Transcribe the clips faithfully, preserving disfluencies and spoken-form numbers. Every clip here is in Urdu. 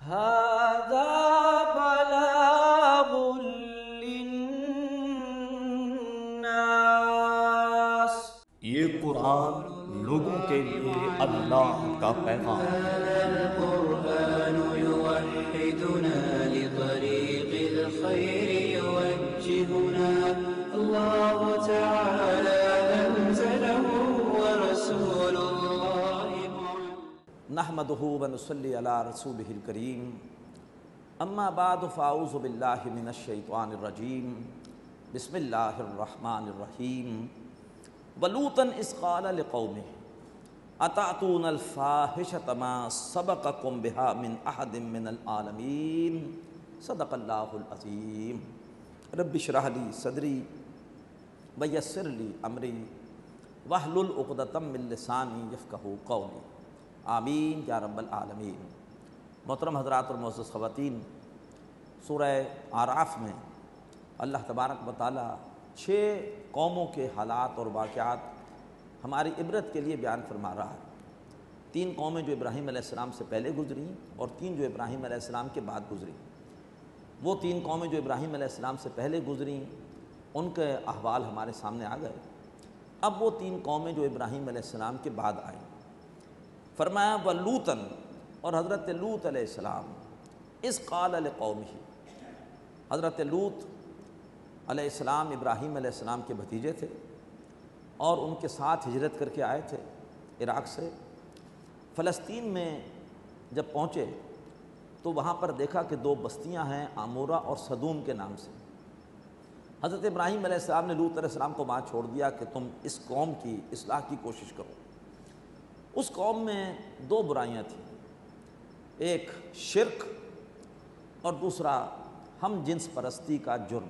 هذا بلاغ للناس، یہ قرآن لوگوں کے لیے اللہ کا پیغام ہے۔ القرآن يوحدنا لطريق الخير يوجهنا، الله تعالى أنزله ورسول الله نحمده ونصلي على رسوله الكريم، اما بعد فاعوذ باللہ من الشیطان الرجیم، بسم اللہ الرحمن الرحیم۔ ولوطا اذ قال لقومه اتأتون الفاحشة ما سبقكم بها من احد من العالمین، صدق اللہ العظیم۔ رب اشرح لی صدری ویسر لی امری واحلل عقدۃ من لسانی یفقہوا قولی، آمین یا رب العالمین۔ محترم حضرات اور معزز خواتین، سورہ اعراف میں اللہ تبارک و تعالیٰ چھ قوموں کے حالات اور واقعات ہماری عبرت کے لیے بیان فرما رہا ہے۔ تین قومیں جو ابراہیم علیہ السلام سے پہلے گزریں اور تین جو ابراہیم علیہ السلام کے بعد گزریں۔ وہ تین قومیں جو ابراہیم علیہ السلام سے پہلے گزریں ان کے احوال ہمارے سامنے آ گئے۔ اب وہ تین قومیں جو ابراہیم علیہ السلام کے بعد آئیں، فرمایا وَلُوطًا، اور حضرت لوط علیہ السلام، اذ قال لقومہ، حضرت لوط علیہ السلام ابراہیم علیہ السلام کے بھتیجے تھے اور ان کے ساتھ ہجرت کر کے آئے تھے عراق سے۔ فلسطین میں جب پہنچے تو وہاں پر دیکھا کہ دو بستیاں ہیں عمورہ اور صدوم کے نام سے۔ حضرت ابراہیم علیہ السلام نے لوط علیہ السلام کو وہاں چھوڑ دیا کہ تم اس قوم کی اصلاح کی کوشش کرو۔ اس قوم میں دو برائیاں تھیں، ایک شرک اور دوسرا ہم جنس پرستی کا جرم۔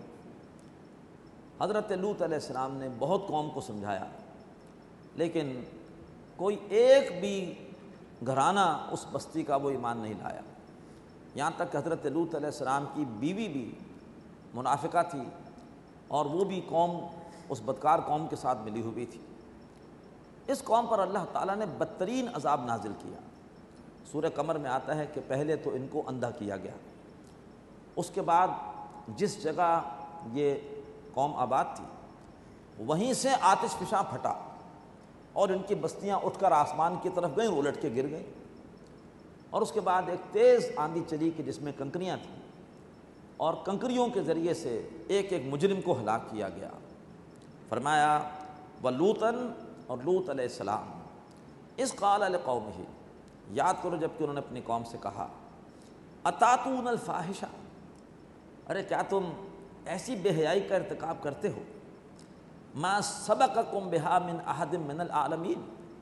حضرت لوط علیہ السلام نے بہت قوم کو سمجھایا، لیکن کوئی ایک بھی گھرانہ اس بستی کا وہ ایمان نہیں لایا، یہاں تک کہ حضرت لوط علیہ السلام کی بیوی بھی منافقہ تھی اور وہ بھی قوم اس بدکار قوم کے ساتھ ملی ہوئی تھی۔ اس قوم پر اللہ تعالیٰ نے بدترین عذاب نازل کیا۔ سورہ قمر میں آتا ہے کہ پہلے تو ان کو اندھا کیا گیا، اس کے بعد جس جگہ یہ قوم آباد تھی وہیں سے آتش فشاں پھٹا اور ان کی بستیاں اٹھ کر آسمان کی طرف گئیں، الٹ کے گر گئیں، اور اس کے بعد ایک تیز آندھی چلی کہ جس میں کنکریاں تھیں اور کنکریوں کے ذریعے سے ایک ایک مجرم کو ہلاک کیا گیا۔ فرمایا وَلُوطًا، اور لوط علیہ السلام، اذ قال لقومہ، یاد کرو جب کہ انہوں نے اپنی قوم سے کہا اتاتون الفاحشہ، ارے کیا تم ایسی بے حیائی کا ارتکاب کرتے ہو، ما سبقکم بہا من احد من العالمین،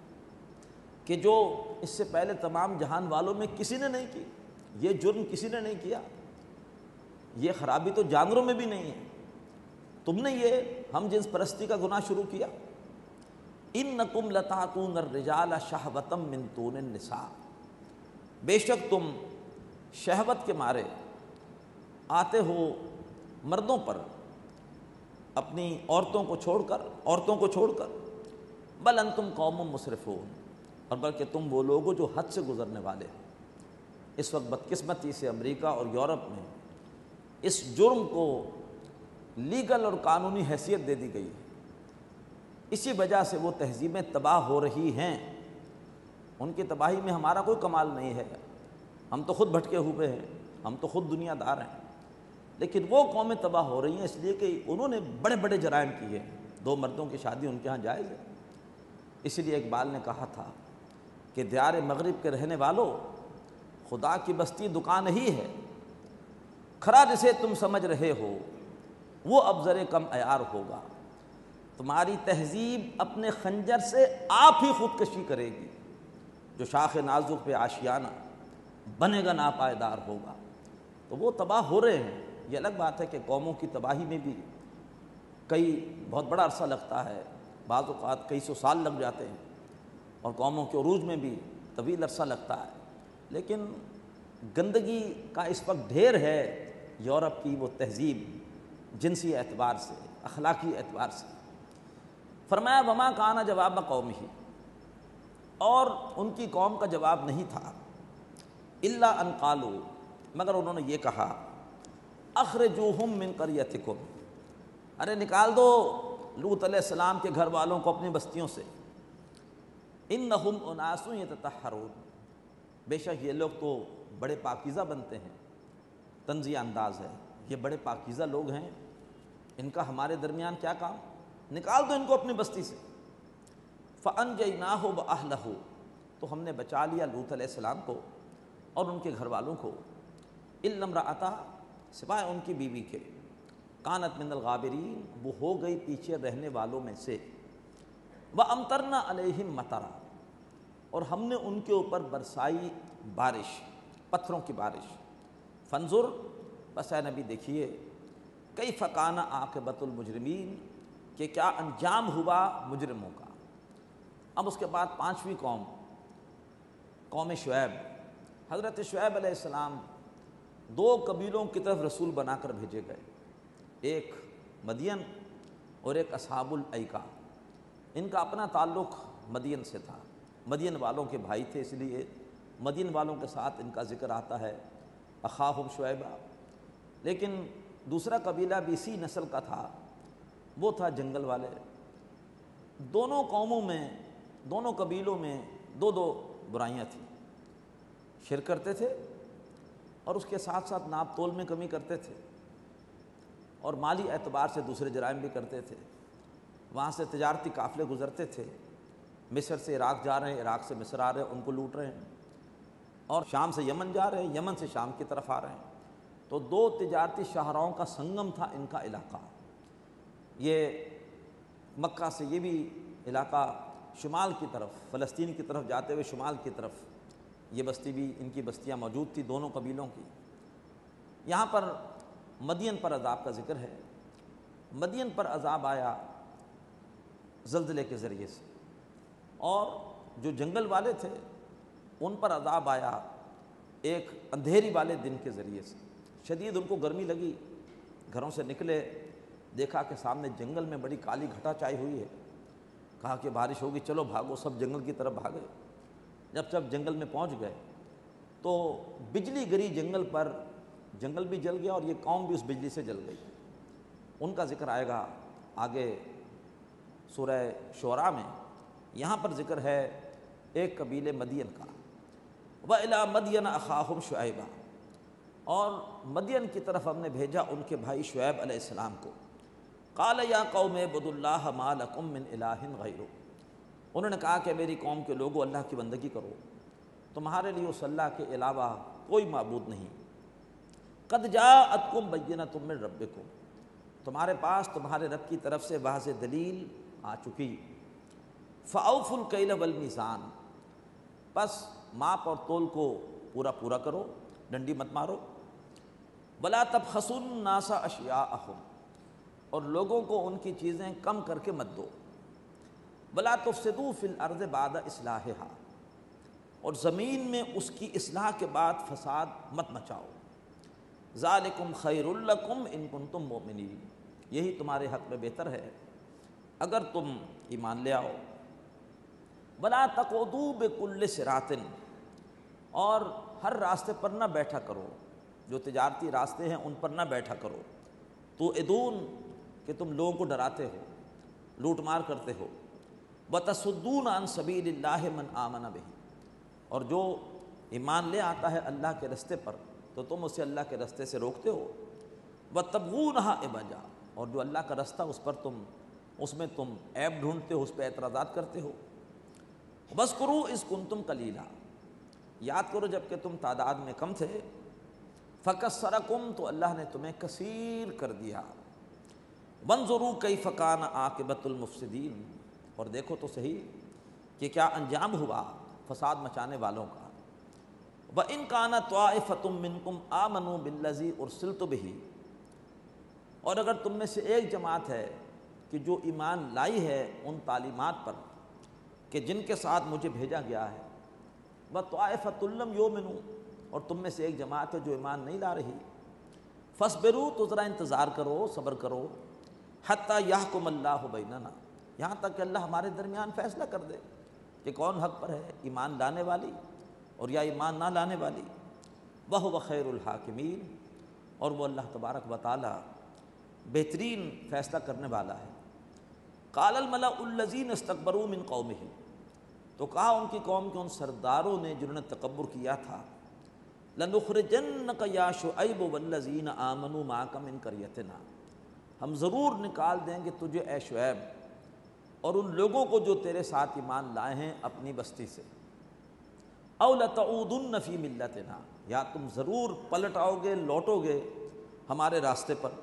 کہ جو اس سے پہلے تمام جہان والوں میں کسی نے نہیں کی، یہ جرم کسی نے نہیں کیا، یہ خرابی تو جانوروں میں بھی نہیں ہے، تم نے یہ ہم جنس پرستی کا گناہ شروع کیا۔ انکم لتاتون الرجال شہوۃ من دون النساء، بے شک تم شہوت کے مارے آتے ہو مردوں پر اپنی عورتوں کو چھوڑ کر عورتوں کو چھوڑ کر بل انتم قوم مسرفون، اور بلکہ تم وہ لوگ ہو جو حد سے گزرنے والے ہیں۔ اس وقت بدقسمتی سے امریکہ اور یورپ میں اس جرم کو لیگل اور قانونی حیثیت دے دی گئی ہے، اسی وجہ سے وہ تہذیبیں تباہ ہو رہی ہیں۔ ان کی تباہی میں ہمارا کوئی کمال نہیں ہے، ہم تو خود بھٹکے ہوئے ہیں، ہم تو خود دنیا دار ہیں، لیکن وہ قومیں تباہ ہو رہی ہیں اس لیے کہ انہوں نے بڑے بڑے جرائم کیے ہیں۔ دو مردوں کی شادی ان کے ہاں جائز ہے، اسی لیے اقبال نے کہا تھا کہ دیار مغرب کے رہنے والوں، خدا کی بستی دکان ہی ہے، کھرا جسے تم سمجھ رہے ہو وہ اب ذرے کم عیار ہوگا۔ تمہاری تہذیب اپنے خنجر سے آپ ہی خودکشی کرے گی، جو شاخ نازک پہ آشیانہ بنے گا ناپائیدار ہوگا۔ تو وہ تباہ ہو رہے ہیں، یہ الگ بات ہے کہ قوموں کی تباہی میں بھی کئی بہت بڑا عرصہ لگتا ہے، بعض اوقات کئی سو سال لگ جاتے ہیں، اور قوموں کے عروج میں بھی طویل عرصہ لگتا ہے، لیکن گندگی کا اس وقت ڈھیر ہے یورپ کی وہ تہذیب، جنسی اعتبار سے، اخلاقی اعتبار سے۔ فرمایا وما کان جواب قومہ، اور ان کی قوم کا جواب نہیں تھا الا ان قالوا، مگر انہوں نے یہ کہا اخرجوہم من قریتکم، ارے نکال دو لوط علیہ السلام کے گھر والوں کو اپنی بستیوں سے، انہم اناس یتطہرون، بے شک یہ لوگ تو بڑے پاکیزہ بنتے ہیں، طنزیہ انداز ہے، یہ بڑے پاکیزہ لوگ ہیں، ان کا ہمارے درمیان کیا کام، نکال دو ان کو اپنی بستی سے۔ فَأَنْجَيْنَاهُ وَأَهْلَهُ، تو ہم نے بچا لیا لوط علیہ السلام کو اور ان کے گھر والوں کو، إِلَّا امْرَأَتَهُ، سوائے ان کی بیوی کے، کانت من الغابرین، وہ ہو گئی پیچھے رہنے والوں میں سے، وَأَمْطَرْنَا عَلَيْهِمْ مَطَرًا، اور ہم نے ان کے اوپر برسائی بارش، پتھروں کی بارش۔ فانظر، بس اے نبی دیکھیے، کیف کان عاقبۃ المجرمین، کہ کیا انجام ہوا مجرموں کا۔ اب اس کے بعد پانچویں قوم، قوم شعیب، حضرت شعیب علیہ السلام دو قبیلوں کی طرف رسول بنا کر بھیجے گئے، ایک مدین اور ایک اصحاب الایکہ۔ ان کا اپنا تعلق مدین سے تھا، مدین والوں کے بھائی تھے، اس لیے مدین والوں کے ساتھ ان کا ذکر آتا ہے اخاہم شعیبہ۔ لیکن دوسرا قبیلہ بھی اسی نسل کا تھا، وہ تھا جنگل والے۔ دونوں قوموں میں، دونوں قبیلوں میں دو دو برائیاں تھیں، شرک کرتے تھے اور اس کے ساتھ ساتھ ناپ تول میں کمی کرتے تھے، اور مالی اعتبار سے دوسرے جرائم بھی کرتے تھے۔ وہاں سے تجارتی قافلے گزرتے تھے، مصر سے عراق جا رہے ہیں، عراق سے مصر آ رہے ہیں، ان کو لوٹ رہے ہیں، اور شام سے یمن جا رہے ہیں، یمن سے شام کی طرف آ رہے ہیں۔ تو دو تجارتی شاہراہوں کا سنگم تھا ان کا علاقہ۔ یہ مکہ سے یہ بھی علاقہ شمال کی طرف، فلسطین کی طرف جاتے ہوئے شمال کی طرف یہ بستی بھی، ان کی بستیاں موجود تھی دونوں قبیلوں کی۔ یہاں پر مدین پر عذاب کا ذکر ہے۔ مدین پر عذاب آیا زلزلے کے ذریعے سے، اور جو جنگل والے تھے ان پر عذاب آیا ایک اندھیری والے دن کے ذریعے سے۔ شدید ان کو گرمی لگی، گھروں سے نکلے، دیکھا کہ سامنے جنگل میں بڑی کالی گھٹا چائی ہوئی ہے، کہا کہ بارش ہوگی، چلو بھاگو، سب جنگل کی طرف بھاگے۔ جب سب جنگل میں پہنچ گئے تو بجلی گری جنگل پر، جنگل بھی جل گیا اور یہ قوم بھی اس بجلی سے جل گئی۔ ان کا ذکر آئے گا آگے سورہ شعراء میں۔ یہاں پر ذکر ہے ایک قبیلے مدین کا، وَإِلَىٰ مَدْيَنَ أَخَاهُمْ شُعَيْبًا، اور مدین کی طرف ہم نے بھیجا ان کے بھائی شعیب علیہ السلام کو۔ قَالَ يَا قَوْمِ اعْبُدُوا اللَّهَ مَا لَكُم مِّنْ إِلَٰهٍ غَيْرُهُ، انہوں نے کہا کہ میری قوم کے لوگوں اللہ کی بندگی کرو، تمہارے لیے اس اللہ کے علاوہ کوئی معبود نہیں۔ قَدْ جَاءَتْكُمْ بَيِّنَةٌ مِّن رَبِّكُمْ، تمہارے پاس تمہارے رب کی طرف سے واضح دلیل آ چکی۔ فَأَوْفُوا الْكَيْلَ وَالْمِيزَانَ، بس ماپ اور تول کو پورا پورا کرو، ڈنڈی مت مارو۔ وَلَا تَبْخَسُوا النَّاسَ أَشْيَاءَهُمْ، اور لوگوں کو ان کی چیزیں کم کر کے مت دو۔ وَلَا تُفْسِدُوا فِي الْأَرْضِ بَعْدَ إِصْلَاحِهَا، اور زمین میں اس کی اصلاح کے بعد فساد مت مچاؤ۔ ذَلِكُمْ خَيْرٌ لَكُمْ إِن كُنتُم مُؤْمِنِينَ، یہی تمہارے حق میں بہتر ہے اگر تم ایمان لے آؤ۔ وَلَا تَقْعُدُوا بِكُلِّ صِرَاطٍ، اور ہر راستے پر نہ بیٹھا کرو، جو تجارتی راستے ہیں ان پر نہ بیٹھا کرو۔ تو ادون، کہ تم لوگوں کو ڈراتے ہو، لوٹ مار کرتے ہو۔ وَتَصُدُّونَ عَن سَبِيلِ اللَّهِ مَنْ آمَنَ بِهِ، اور جو ایمان لے آتا ہے اللہ کے رستے پر تو تم اسے اللہ کے رستے سے روکتے ہو۔ وَتَبْغُونَهَا عِوَجًا، اور جو اللہ کا رستہ اس پر تم، اس میں تم عیب ڈھونڈتے ہو، اس پہ اعتراضات کرتے ہو۔ وَاذْكُرُوا إِذْ كُنتُمْ قَلِيلًا، یاد کرو جب کہ تم تعداد میں کم تھے۔ فَكَسَّرَكُمْ، تو اللہ نے تمہیں کثیر کر دیا۔ وَانظُرُوا كَيْفَ كَانَ عَاقِبَةُ الْمُفْسِدِينَ، اور دیکھو تو صحیح کہ کیا انجام ہوا فساد مچانے والوں کا۔ وَإِنْ كَانَ طَائِفَةٌ مِّنْكُمْ آمَنُوا بِالَّذِي أُرْسِلْتُ بِهِ، اور اگر تم میں سے ایک جماعت ہے کہ جو ایمان لائی ہے ان تعلیمات پر کہ جن کے ساتھ مجھے بھیجا گیا ہے، وَطَائِفَةٌ لَّمْ يُؤْمِنُوا، اور تم میں سے ایک جماعت ہے جو ایمان نہیں لا رہی، فَاصْبِرُوا، تو ذرا انتظار کرو، صبر کرو، حَتَّى يَحْكُمَ اللَّهُ بَيْنَنَا، یہاں تک کہ اللہ ہمارے درمیان فیصلہ کر دے کہ کون حق پر ہے، ایمان لانے والی اور یا ایمان نہ لانے والی۔ وَهُوَ خَيْرُ الْحَاكِمِينَ، اور وہ اللہ تبارک و تعالی بہترین فیصلہ کرنے والا ہے۔ قَالَ الْمَلَأُ الَّذِينَ اسْتَكْبَرُوا مِنْ قَوْمِهِ، تو کہا ان کی قوم کے ان سرداروں نے جنہوں نے تکبر کیا تھا، لَنُخْرِجَنَّكَ يَا شُعَيْبُ وَالَّذِينَ آمَنُوا مَعَكَ مِنْ قَرْيَتِنَا، ہم ضرور نکال دیں گے تجھے اے شعیب اور ان لوگوں کو جو تیرے ساتھ ایمان لائے ہیں اپنی بستی سے، اَوْ لَتَعُودُنَّ فِي مِلَّتِنَا، یا تم ضرور پلٹ آؤ گے، لوٹو گے ہمارے راستے پر۔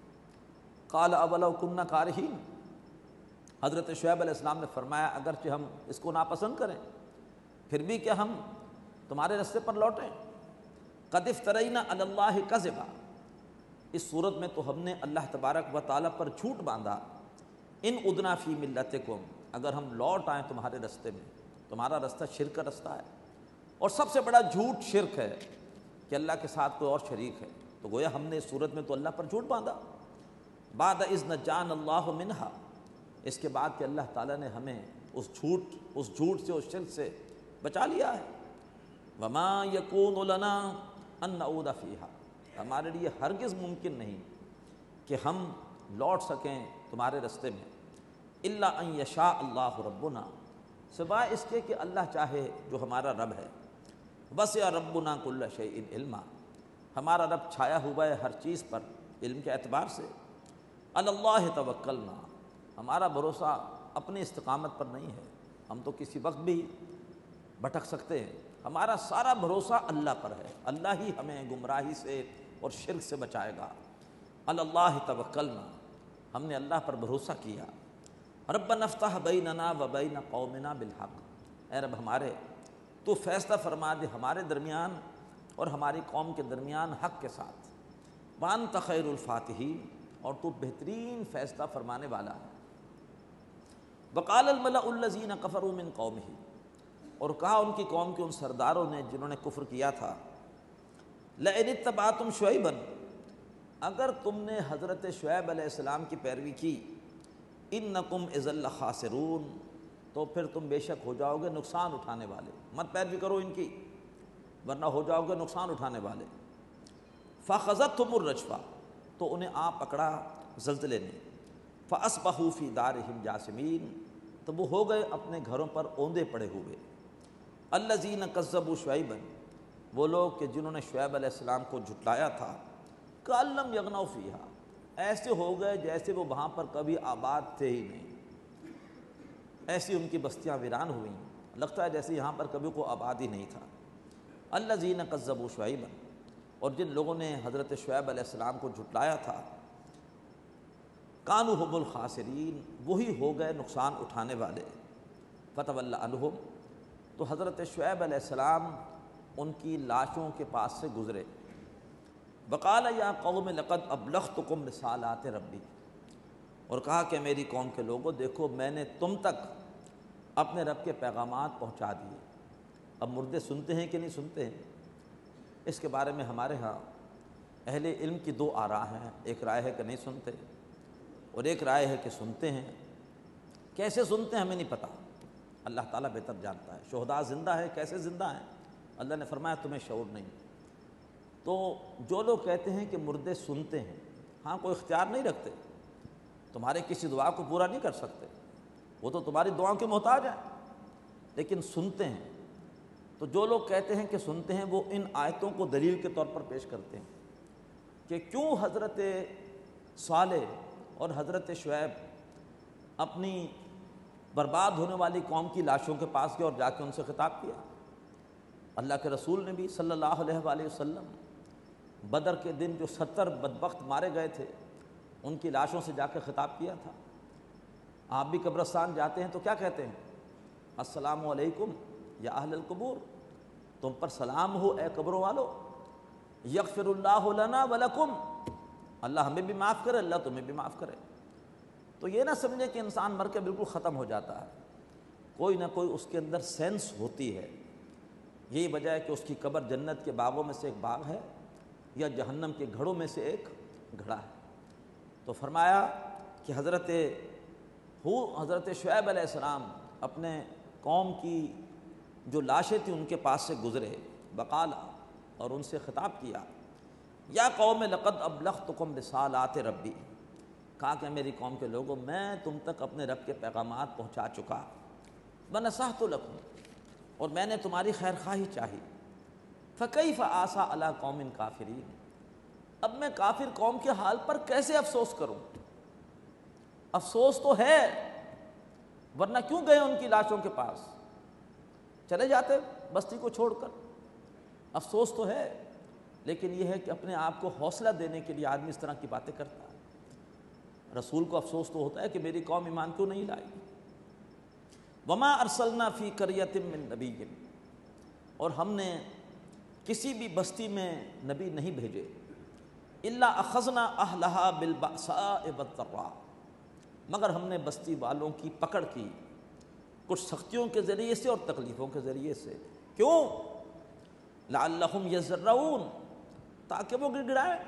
قَالَ أَوَلَوْ كُنَّا كَارِهِينَ، حضرت شعیب علیہ السلام نے فرمایا اگرچہ ہم اس کو ناپسند کریں پھر بھی کیا ہم تمہارے راستے پر لوٹیں؟ قَدْ افْتَرَيْنَا عَلَى اللَّهِ كَذِبًا، اس صورت میں تو ہم نے اللہ تبارک و تعالیٰ پر جھوٹ باندھا۔ ان عدنا فی ملتکم، اگر ہم لوٹ آئیں تمہارے راستے میں، تمہارا راستہ شرک کا راستہ ہے، اور سب سے بڑا جھوٹ شرک ہے کہ اللہ کے ساتھ کوئی اور شریک ہے، تو گویا ہم نے اس صورت میں تو اللہ پر جھوٹ باندھا۔ بعد اذ نجانا اللہ منہا، اس کے بعد کہ اللہ تعالیٰ نے ہمیں اس جھوٹ اس جھوٹ سے، اس شرک سے بچا لیا ہے۔ وما یکون لنا ان نعود فیہا، ہمارے لیے ہرگز ممکن نہیں کہ ہم لوٹ سکیں تمہارے راستے میں، الا ان یشاء اللہ ربنا، سوائے اس کے کہ اللہ چاہے جو ہمارا رب ہے۔ وسع ربنا کل شیء علما، ہمارا رب چھایا ہوا ہے ہر چیز پر علم کے اعتبار سے۔ علی اللہ توکلنا، ہمارا بھروسہ اپنی استقامت پر نہیں ہے، ہم تو کسی وقت بھی بھٹک سکتے ہیں، ہمارا سارا بھروسہ اللہ پر ہے، اللہ ہی ہمیں گمراہی سے اور شرک سے بچائے گا۔ علی اللہ توکلنا، ہم نے اللہ پر بھروسہ کیا۔ ربنا افتح بیننا و بین قومنا بالحق، اے رب ہمارے تو فیصلہ فرما دے ہمارے درمیان اور ہماری قوم کے درمیان حق کے ساتھ۔ وانت خیر الفاتحین، اور تو بہترین فیصلہ فرمانے والا ہے۔ وقال الملأ الذین کفروا من قومہ، اور کہا ان کی قوم کے ان سرداروں نے جنہوں نے کفر کیا تھا، لئن اتبعتم شعیبا، اگر تم نے حضرت شعیب علیہ السلام کی پیروی کی، انکم اذا لخاسرون، تو پھر تم بے شک ہو جاؤ گے نقصان اٹھانے والے، مت پیروی کرو ان کی ورنہ ہو جاؤ گے نقصان اٹھانے والے۔ فاخذتهم الرجفہ، تو انہیں آ پکڑا زلزلے نے، فاصبحوا فی دارہم جاثمین، تو وہ ہو گئے اپنے گھروں پر اوندے پڑے ہوئے۔ الذین کذبوا شعیبا، وہ لوگ کہ جنہوں نے شعیب علیہ السلام کو جھٹلایا تھا، کأن لم یغنوا فیہا، ایسے ہو گئے جیسے وہ وہاں پر کبھی آباد تھے ہی نہیں، ایسی ان کی بستیاں ویران ہوئیں، لگتا ہے جیسے یہاں پر کبھی کوئی آباد ہی نہیں تھا۔ الذین کذبوا شعیبا، اور جن لوگوں نے حضرت شعیب علیہ السلام کو جھٹلایا تھا، کانوا ھم الخاسرین، وہی ہو گئے نقصان اٹھانے والے۔ فتولی عنہم، تو حضرت شعیب علیہ السلام ان کی لاشوں کے پاس سے گزرے۔ وقال یا قوم لقد ابلغتکم رسالات ربی، اور کہا کہ میری قوم کے لوگوں دیکھو میں نے تم تک اپنے رب کے پیغامات پہنچا دیے۔ اب مردے سنتے ہیں کہ نہیں سنتے ہیں، اس کے بارے میں ہمارے ہاں اہل علم کی دو آراء ہیں، ایک رائے ہے کہ نہیں سنتے اور ایک رائے ہے کہ سنتے ہیں۔ کیسے سنتے ہیں ہمیں نہیں پتہ، اللہ تعالیٰ بہتر جانتا ہے۔ شہداء زندہ ہے، کیسے زندہ ہیں، اللہ نے فرمایا تمہیں شعور نہیں۔ تو جو لوگ کہتے ہیں کہ مردے سنتے ہیں، ہاں کوئی اختیار نہیں رکھتے، تمہارے کسی دعا کو پورا نہیں کر سکتے، وہ تو تمہاری دعاؤں کے محتاج ہیں، لیکن سنتے ہیں۔ تو جو لوگ کہتے ہیں کہ سنتے ہیں، وہ ان آیتوں کو دلیل کے طور پر پیش کرتے ہیں کہ کیوں حضرت صالح اور حضرت شعیب اپنی برباد ہونے والی قوم کی لاشوں کے پاس گئے اور جا کے ان سے خطاب کیا۔ اللہ کے رسول نے بھی صلی اللہ علیہ وآلہ وسلم بدر کے دن جو ستر بدبخت مارے گئے تھے ان کی لاشوں سے جا کے خطاب کیا تھا۔ آپ بھی قبرستان جاتے ہیں تو کیا کہتے ہیں؟ السلام علیکم یا اہل القبور، تم پر سلام ہو اے قبروں والو، یغفر اللہ لنا ولکم، اللہ ہمیں بھی معاف کرے، اللہ تمہیں بھی معاف کرے۔ تو یہ نہ سمجھے کہ انسان مر کے بالکل ختم ہو جاتا ہے، کوئی نہ کوئی اس کے اندر سینس ہوتی ہے۔ یہی وجہ ہے کہ اس کی قبر جنت کے باغوں میں سے ایک باغ ہے یا جہنم کے گھڑوں میں سے ایک گھڑا ہے۔ تو فرمایا کہ حضرت ہو حضرت شعیب علیہ السلام اپنے قوم کی جو لاشیں تھیں ان کے پاس سے گزرے، بقالا، اور ان سے خطاب کیا، یا قوم لقد ابلغتکم رسالات ربی، کہا کہ میری قوم کے لوگوں میں تم تک اپنے رب کے پیغامات پہنچا چکا، ونصحت لکم، اور میں نے تمہاری خیر خواہی چاہی، فکیف آسیٰ علی قوم کافرین، اب میں کافر قوم کے حال پر کیسے افسوس کروں؟ افسوس تو ہے، ورنہ کیوں گئے ان کی لاشوں کے پاس؟ چلے جاتے بستی کو چھوڑ کر۔ افسوس تو ہے، لیکن یہ ہے کہ اپنے آپ کو حوصلہ دینے کے لیے آدمی اس طرح کی باتیں کرتا ہے۔ رسول کو افسوس تو ہوتا ہے کہ میری قوم ایمان کیوں نہیں لائی۔ وما ارسلنا فی قریۃ من نبی، اور ہم نے کسی بھی بستی میں نبی نہیں بھیجے، الا اخذنا اہلہا بالبأساء والضراء، مگر ہم نے بستی والوں کی پکڑ کی کچھ سختیوں کے ذریعے سے اور تکلیفوں کے ذریعے سے۔ کیوں؟ لعلہم یضرعون، تاکہ وہ گڑ گڑائیں۔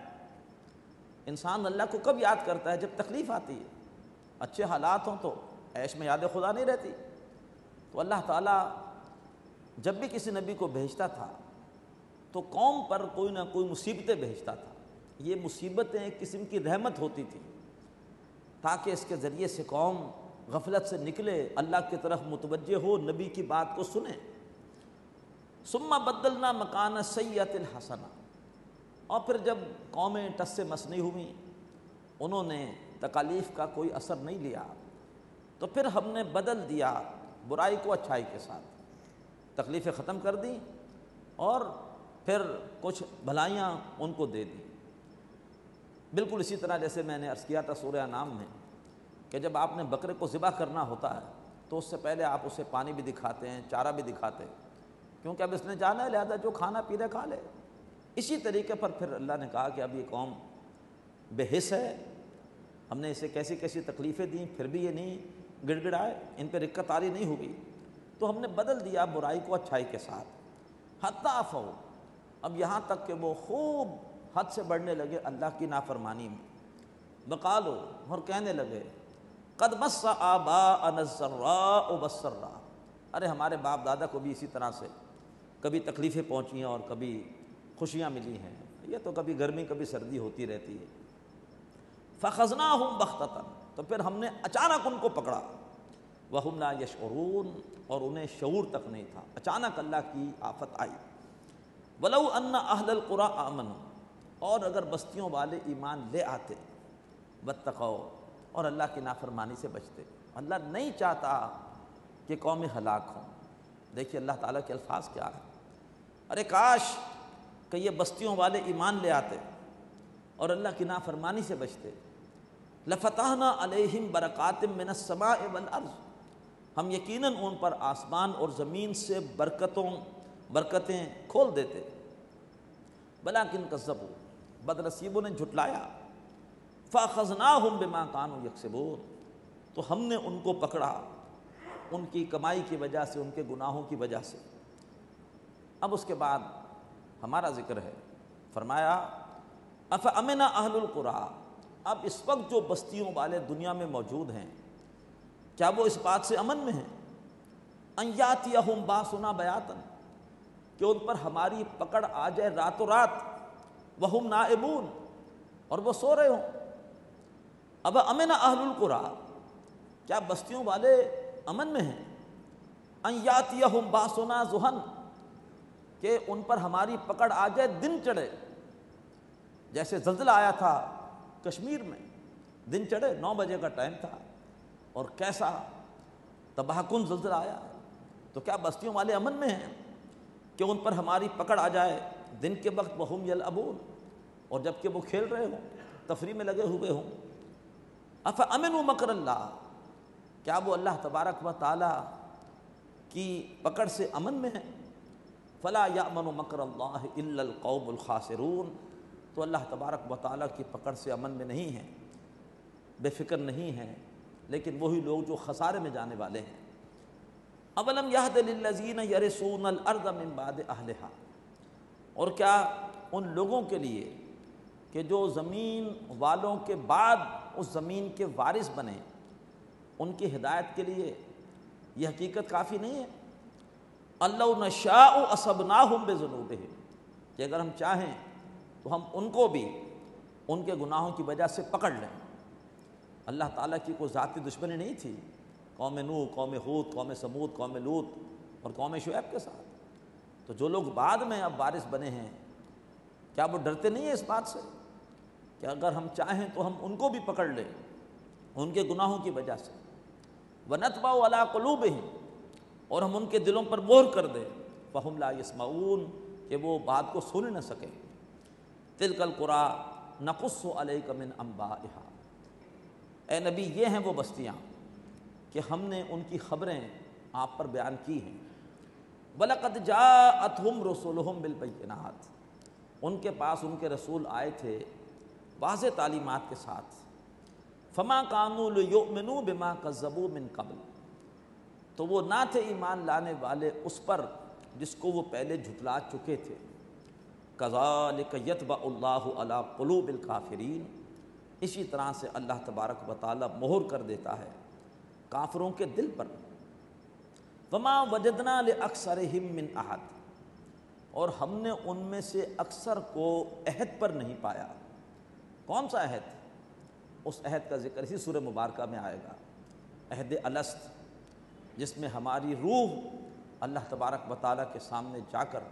انسان اللہ کو کب یاد کرتا ہے؟ جب تکلیف آتی ہے۔ اچھے حالات ہوں تو عیش میں یاد خدا نہیں رہتی۔ تو اللہ تعالیٰ جب بھی کسی نبی کو بھیجتا تھا تو قوم پر کوئی نہ کوئی مصیبتیں بھیجتا تھا۔ یہ مصیبتیں ایک قسم کی رحمت ہوتی تھی، تاکہ اس کے ذریعے سے قوم غفلت سے نکلے، اللہ کی طرف متوجہ ہو، نبی کی بات کو سنیں۔ ثم بدلنا مکان السیئۃ الحسنہ، اور پھر جب قومیں ٹس سے مس نہیں ہوئیں، انہوں نے تکالیف کا کوئی اثر نہیں لیا، تو پھر ہم نے بدل دیا برائی کو اچھائی کے ساتھ، تکلیفیں ختم کر دیں اور پھر کچھ بھلائیاں ان کو دے دیں۔ بالکل اسی طرح جیسے میں نے عرض کیا تھا سورہ انعام میں کہ جب آپ نے بکرے کو ذبح کرنا ہوتا ہے تو اس سے پہلے آپ اسے پانی بھی دکھاتے ہیں، چارہ بھی دکھاتے ہیں، کیونکہ اب اس نے جانا ہے، لہذا جو کھانا پینا کھا لے۔ اسی طریقے پر پھر اللہ نے کہا کہ اب یہ قوم بے حس ہے، ہم نے اسے کیسی کیسی تکلیفیں دیں، پھر بھی یہ نہیں گڑ گڑائے، ان پہ رقت آری نہیں ہوئی، تو ہم نے بدل دیا برائی کو اچھائی کے ساتھ۔ حتی عفوا، اب یہاں تک کہ وہ خوب حد سے بڑھنے لگے اللہ کی نافرمانی میں۔ وقالوا، اور کہنے لگے، قد مس آباءنا الضراء والسراء، ارے ہمارے باپ دادا کو بھی اسی طرح سے کبھی تکلیفیں پہنچی ہیں اور کبھی خوشیاں ملی ہیں، یہ تو کبھی گرمی کبھی سردی ہوتی رہتی ہے۔ فَأَخَذْنَاهُمْ بَغْتَةً، تو پھر ہم نے اچانک ان کو پکڑا، وَهُمْ لَا يَشْعُرُونَ، اور انہیں شعور تک نہیں تھا، اچانک اللہ کی آفت آئی۔ وَلَوْ أَنَّ أَهْلَ الْقُرَىٰ آمَنُوا، اور اگر بستیوں والے ایمان لے آتے، وَاتَّقَوْا، اور اللہ کی نافرمانی سے بچتے۔ اللہ نہیں چاہتا کہ قومیں ہلاک ہوں۔ دیکھیے اللہ تعالیٰ کے الفاظ کیا ہیں، ارے کاش کہ یہ بستیوں والے ایمان لے آتے اور اللہ کی نافرمانی سے بچتے۔ لَفَتَحْنَا عَلَيْهِمْ بَرَكَاتٍ مِّنَ السَّمَاءِ وَالْأَرْضِ، ہم یقیناً ان پر آسمان اور زمین سے برکتوں برکتیں کھول دیتے۔ وَلَٰكِن كَذَّبُوا، بدنصیبوں نے جھٹلایا۔ فَأَخَذْنَاهُمْ بِمَا كَانُوا يَكْسِبُونَ، تو ہم نے ان کو پکڑا ان کی کمائی کی وجہ سے، ان کے گناہوں کی وجہ سے۔ اب اس کے بعد ہمارا ذکر ہے، فرمایا أَفَأَمِنَ أَهْلُ الْقُرَىٰ، اب اس وقت جو بستیوں والے دنیا میں موجود ہیں کیا وہ اس بات سے امن میں ہیں، أَن يَأْتِيَهُمْ بَأْسُنَا بَيَاتًا، کہ ان پر ہماری پکڑ آ جائے راتوں رات، وَهُمْ نَائِمُونَ، اور وہ سو رہے ہوں۔ اب امن اہل القریٰ، کیا بستیوں والے امن میں ہیں، ان یاتیہم باسنا ضحی، کہ ان پر ہماری پکڑ آ جائے دن چڑھے، جیسے زلزلہ آیا تھا کشمیر میں، دن چڑھے، نو بجے کا ٹائم تھا اور کیسا تباہ کن زلزلہ آیا ہے۔ تو کیا بستیوں والے امن میں ہیں کہ ان پر ہماری پکڑ آ جائے دن کے وقت، وہم یلعبون، اور جب کہ وہ کھیل رہے ہوں، تفریح میں لگے ہوئے ہوں۔ افامنوا مکر اللہ، کیا وہ اللہ تبارک و تعالی کی پکڑ سے امن میں ہیں؟ فلا یامن مکر اللہ الا القوم الخاسرون، تو اللہ تبارک و تعالی کی پکڑ سے امن میں نہیں ہیں، بے فکر نہیں ہیں، لیکن وہی لوگ جو خسارے میں جانے والے ہیں۔ اولم یہد للذین یرثون الارض من بعد اہلہا، اور کیا ان لوگوں کے لیے کہ جو زمین والوں کے بعد اس زمین کے وارث بنے، ان کی ہدایت کے لیے یہ حقیقت کافی نہیں ہے؟ اللہ نشاء اصبناہم بذنوبہم، کہ اگر ہم چاہیں تو ہم ان کو بھی ان کے گناہوں کی وجہ سے پکڑ لیں۔ اللہ تعالیٰ کی کوئی ذاتی دشمنی نہیں تھی قوم نوح، قوم ہود، قوم سمود، قوم لوط اور قوم شعیب کے ساتھ۔ تو جو لوگ بعد میں اب وارث بنے ہیں، کیا وہ ڈرتے نہیں ہیں اس بات سے کہ اگر ہم چاہیں تو ہم ان کو بھی پکڑ لیں ان کے گناہوں کی وجہ سے؟ وَنَطْبَعُ عَلَىٰ قُلُوبِهِمْ، اور ہم ان کے دلوں پر مہر کر دیں، فَهُمْ لَا يَسْمَعُونَ، کہ وہ بات کو سن نہ سکیں۔ تِلْكَ الْقُرَىٰ نَقُصُّ عَلَيْكَ مِنْ أَنْبَائِهَا، اے نبی یہ ہیں وہ بستیاں کہ ہم نے ان کی خبریں آپ پر بیان کی ہیں۔ وَلَقَدْ جَاءَتْهُمْ رُسُلُهُمْ بِالْبَيِّنَاتِ، ان کے پاس ان کے رسول آئے تھے واضح تعلیمات کے ساتھ۔ فَمَا كَانُوا لِيُؤْمِنُوا بِمَا كَذَّبُوا مِنْ قَبْلُ، تو وہ نہ تھے ایمان لانے والے اس پر جس کو وہ پہلے جھٹلا چکے تھے۔ كَذَلِكَ يَطْبَعُ اللَّهُ عَلَىٰ قُلُوبِ الْكَافِرِينَ، اسی طرح سے اللہ تبارک و تعالیٰ مہر کر دیتا ہے کافروں کے دل پر۔ وَمَا وَجَدْنَا لِأَكْثَرِهِم مِّنْ أَحَدٍ، اور ہم نے ان میں سے اکثر کو عہد پر نہیں پایا۔ کون سا عہد؟ اس عہد کا ذکر اسی سورہ مبارکہ میں آئے گا، عہد الست، جس میں ہماری روح اللہ تبارک و تعالیٰ کے سامنے جا کر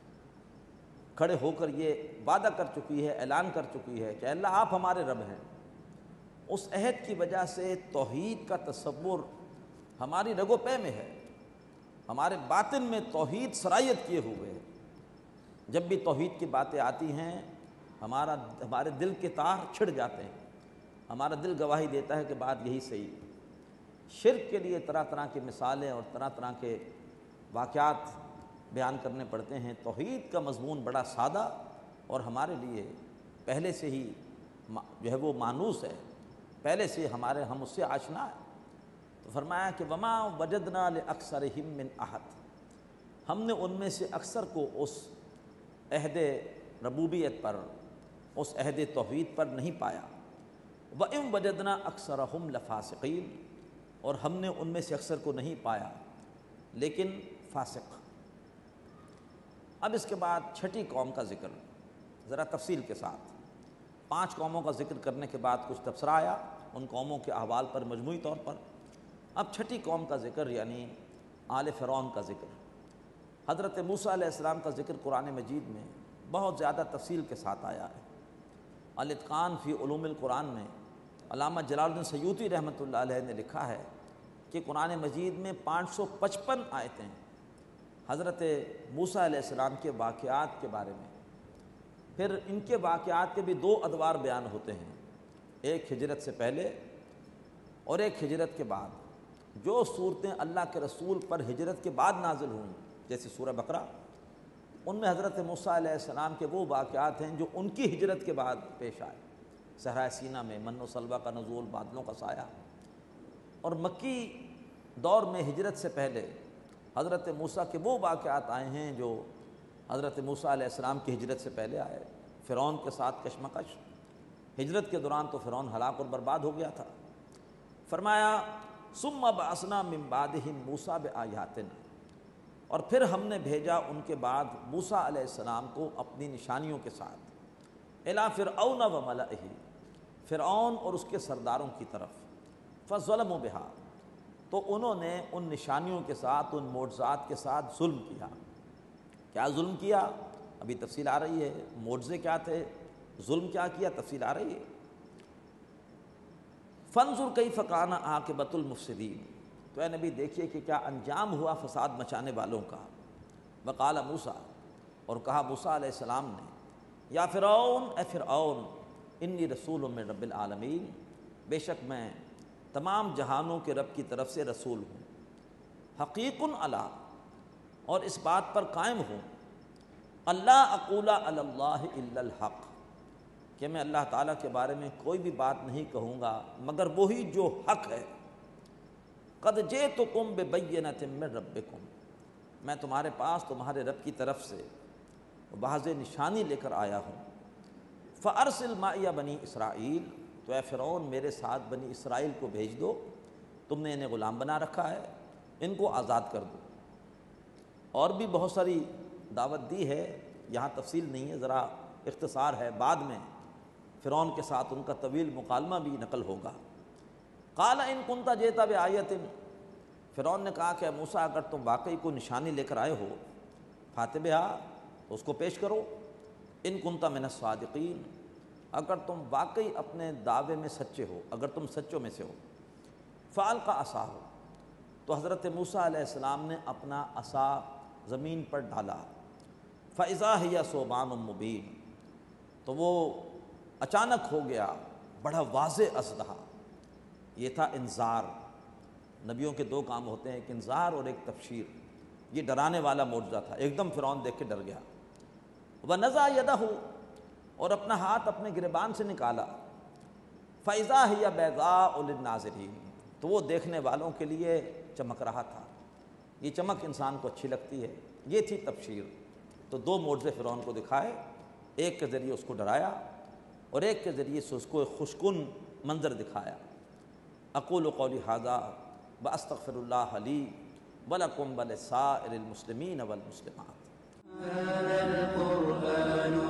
کھڑے ہو کر یہ وعدہ کر چکی ہے، اعلان کر چکی ہے کہ اللہ آپ ہمارے رب ہیں۔ اس عہد کی وجہ سے توحید کا تصور ہماری رگ و پے میں ہے، ہمارے باطن میں توحید سرایت کیے ہوئے ہے۔ جب بھی توحید کی باتیں آتی ہیں ہمارا ہمارے دل کے تار چھڑ جاتے ہیں، ہمارا دل گواہی دیتا ہے کہ بات یہی صحیح ہے۔ شرک کے لیے طرح طرح کی مثالیں اور طرح طرح کے واقعات بیان کرنے پڑتے ہیں، توحید کا مضمون بڑا سادہ اور ہمارے لیے پہلے سے ہی جو ہے وہ مانوس ہے، پہلے سے ہمارے ہم اس سے آشنا ہے۔ تو فرمایا کہ وما وجدنا لأکثرہم من احد، ہم نے ان میں سے اکثر کو اس عہد ربوبیت پر، اس عہد توحید پر نہیں پایا۔ وَإِن وَجَدْنَا أَكْثَرَهُمْ لَفَاسِقِينَ، اور ہم نے ان میں سے اکثر کو نہیں پایا لیکن فاسق۔ اب اس کے بعد چھٹی قوم کا ذکر ذرا تفصیل کے ساتھ، پانچ قوموں کا ذکر کرنے کے بعد کچھ تبصرہ آیا ان قوموں کے احوال پر مجموعی طور پر۔ اب چھٹی قوم کا ذکر یعنی آل فرعون کا ذکر۔ حضرت موسیٰ علیہ السلام کا ذکر قرآن مجید میں بہت زیادہ تفصیل کے ساتھ آیا ہے۔ الاتقان فی علوم القرآن میں علامہ جلال الدین سیوطی رحمۃ اللہ علیہ نے لکھا ہے کہ قرآن مجید میں پانچ سو پچپن آیتیں حضرت موسیٰ علیہ السلام کے واقعات کے بارے میں، پھر ان کے واقعات کے بھی دو ادوار بیان ہوتے ہیں، ایک ہجرت سے پہلے اور ایک ہجرت کے بعد۔ جو صورتیں اللہ کے رسول پر ہجرت کے بعد نازل ہوئیں جیسے سورہ بقرہ، ان میں حضرت موسیٰ علیہ السلام کے وہ واقعات ہیں جو ان کی ہجرت کے بعد پیش آئے، صحرائے سینا میں من و سلویٰ کا نزول، بادلوں کا سایہ۔ اور مکی دور میں ہجرت سے پہلے حضرت موسیٰ کے وہ واقعات آئے ہیں جو حضرت موسیٰ علیہ السلام کی ہجرت سے پہلے آئے، فرعون کے ساتھ کشمکش۔ ہجرت کے دوران تو فرعون ہلاک اور برباد ہو گیا تھا۔ فرمایا ثم بعثنا من بعدہم موسیٰ بآیاتنا، اور پھر ہم نے بھیجا ان کے بعد موسیٰ علیہ السلام کو اپنی نشانیوں کے ساتھ الی فرعون و ملئہ، فرعون اور اس کے سرداروں کی طرف۔ فظلموا بہا، تو انہوں نے ان نشانیوں کے ساتھ، ان معجزات کے ساتھ ظلم کیا۔ کیا ظلم کیا؟ ابھی تفصیل آ رہی ہے، معجزے کیا تھے، ظلم کیا کیا، تفصیل آ رہی ہے۔ فانظر کیف کان عاقبۃ المفسدین، تو اے نبی دیکھیے کہ کیا انجام ہوا فساد مچانے والوں کا۔ وقال موسیٰ، اور کہا موسیٰ علیہ السلام نے، یا فرعون، اے فرعون، انی رسول من رب العالمین، بے شک میں تمام جہانوں کے رب کی طرف سے رسول ہوں، حقیق علی، اور اس بات پر قائم ہوں، اللہ اقول علی اللہ الا الحق، کہ میں اللہ تعالیٰ کے بارے میں کوئی بھی بات نہیں کہوں گا مگر وہی جو حق ہے۔ قد جئتکم ببینۃ من ربکم، میں تمہارے پاس تمہارے رب کی طرف سے واضح نشانی لے کر آیا ہوں۔ فارسل معی بنی اسرائیل، تو اے فرعون میرے ساتھ بنی اسرائیل کو بھیج دو، تم نے انہیں غلام بنا رکھا ہے، ان کو آزاد کر دو۔ اور بھی بہت ساری دعوت دی ہے یہاں تفصیل نہیں ہے، ذرا اختصار ہے، بعد میں فرعون کے ساتھ ان کا طویل مکالمہ بھی نقل ہوگا۔ قال ان کنت جئت بآیۃ، فرعون نے کہا کہ موسیٰ اگر تم واقعی کوئی نشانی لے کر آئے ہو فات بہا، اس کو پیش کرو، ان کنت من الصادقین، اگر تم واقعی اپنے دعوے میں سچے ہو، اگر تم سچوں میں سے ہو۔ فالقى عصاه، تو حضرت موسیٰ علیہ السلام نے اپنا عصا زمین پر ڈالا، فاذا هي ثعبان مبین، تو وہ اچانک ہو گیا بڑا واضح اژدہا۔ یہ تھا انذار، نبیوں کے دو کام ہوتے ہیں، ایک انذار اور ایک تبشیر، یہ ڈرانے والا معجزہ تھا، ایک دم فرعون دیکھ کے ڈر گیا۔ وَنَزَعَ يَدَهُ، اور اپنا ہاتھ اپنے گریبان سے نکالا، فَإِذَا هِيَ بَيْضَاءُ لِلنَّاظِرِينَ، تو وہ دیکھنے والوں کے لیے چمک رہا تھا، یہ چمک انسان کو اچھی لگتی ہے، یہ تھی تبشیر۔ تو دو معجزے فرعون کو دکھائے، ایک کے ذریعے اس کو ڈرایا اور ایک کے ذریعے سے اس کو ایک خوشکن منظر دکھایا۔ اقول قولی ھذا واستغفر اللہ لی ولکم ولسائر المسلمین والمسلمات۔ هذا القرآن